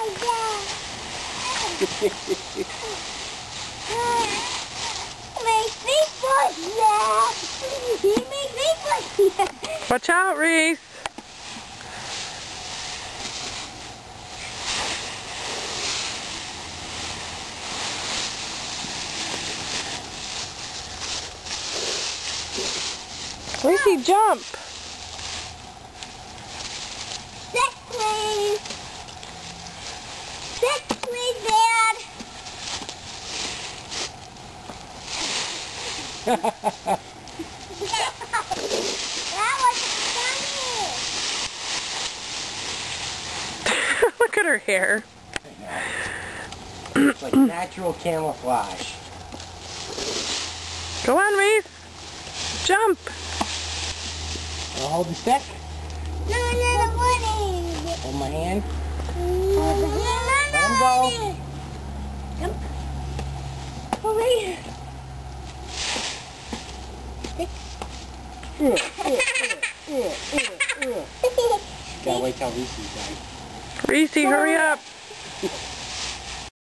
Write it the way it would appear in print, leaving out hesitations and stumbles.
Watch out, Reese. Reese, jump. Six, please. Six, please, Dad. That was funny. Look at her hair. It's like natural camouflage. Go on, Reese. Jump. I'll hold the stick. No, little bunny. Hold my hand. Let him go. Jump. Over here. Gotta wait till Reese's done. Reese, hurry up.